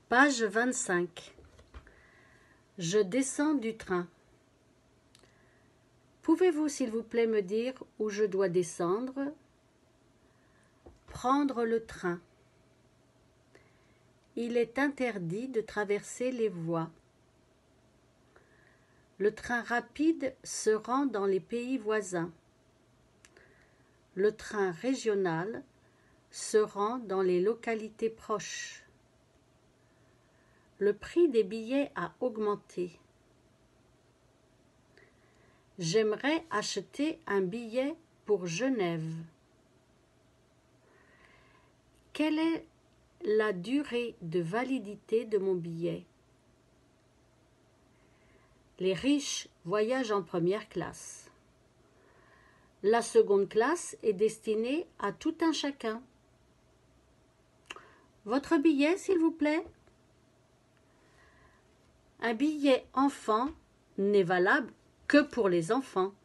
Page 25. Je descends du train. Pouvez-vous, s'il vous plaît, me dire où je dois descendre? Prendre le train. Il est interdit de traverser les voies. Le train rapide se rend dans les pays voisins. Le train régional se rend dans les localités proches. Le prix des billets a augmenté. J'aimerais acheter un billet pour Genève. Quelle est la durée de validité de mon billet? Les riches voyagent en première classe. La seconde classe est destinée à tout un chacun. Votre billet, s'il vous plaît? Un billet enfant n'est valable que pour les enfants.